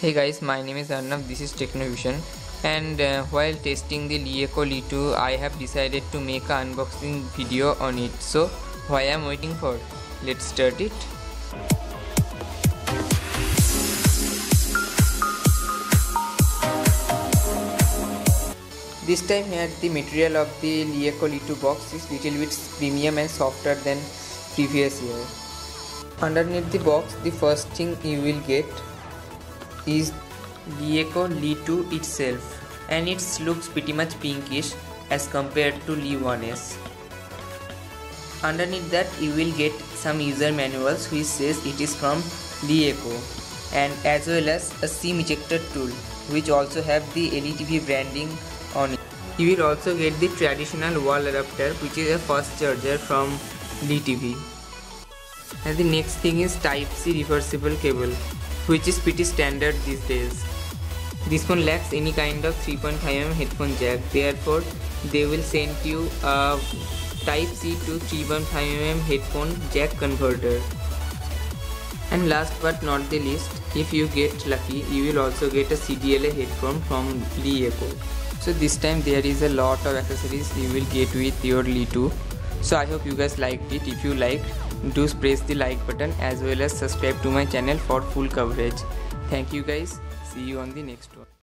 Hey guys, my name is Arnav, this is Technovision, and while testing the LeEco LE2 I have decided to make an unboxing video on it. So why I am waiting for? Let's start it. This time here the material of the LeEco LE2 box is little bit premium and softer than previous year. Underneath the box the first thing you will get is LeEco LE2 itself, and it looks pretty much pinkish as compared to LE1S. Underneath that you will get some user manuals which says it is from LeEco, and as well as a SIM ejector tool which also have the LETV branding on it. You will also get the traditional wall adapter which is a fast charger from LETV. And the next thing is Type-C reversible cable, which is pretty standard these days. This phone lacks any kind of 3.5mm headphone jack, therefore they will send you a Type-C to 3.5mm headphone jack converter. And last but not the least, if you get lucky, you will also get a CDLA headphone from LeEco. So this time there is a lot of accessories you will get with your LE2. So I hope you guys liked it. If you liked, do press the like button as well as subscribe to my channel for full coverage. Thank you guys. See you on the next one.